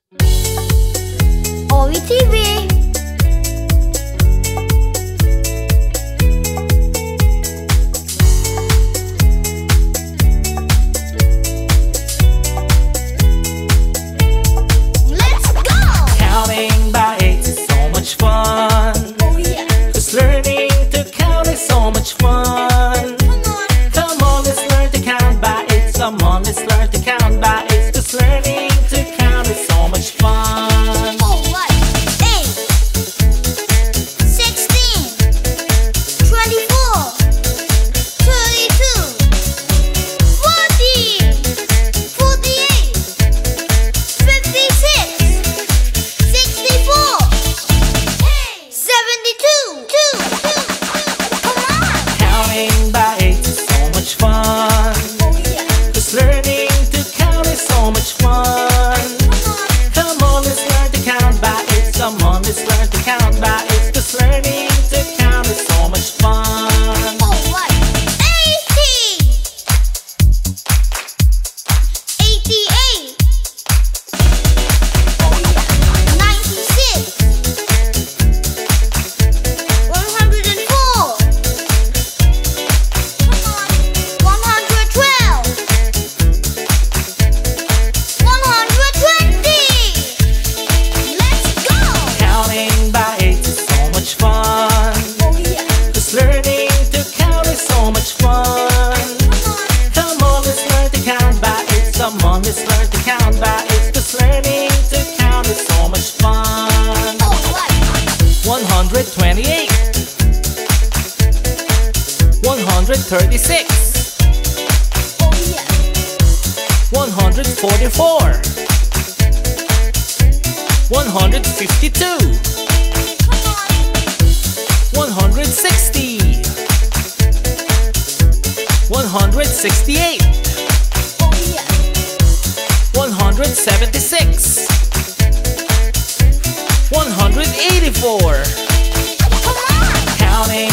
Owi TV. Let's go! Counting by eight is so much fun. Oh yeah. 'Cause learning to count is so much fun. Come on, let's learn to count by eight. Come on, let's learn to count by eight. 'Cause learning to count is so much fun. Oh what? 8, 16, 24, 32, 40, 48, 56, 64, 72. Come on! Counting by eight is so much fun. Oh yeah. 'Cause learning to count is so much fun. Come on, let's learn to count by eight. Come on, let's learn to count by eight. 'Cause learning to count is so much fun. Oh what? 80, 88, 96, 104, 112, 120. Let's go! Counting by eight is so much fun. Oh yeah. 'Cause learning to count is so much fun. Come on, let's learn to count by eight. Come on, let's learn to count by eight. 'Cause learning to count is so much fun. Oh what? 128, 136, Oh yeah. 144, 152, Come on. 160, 168, Oh yeah. 176, 184. Come on. Counting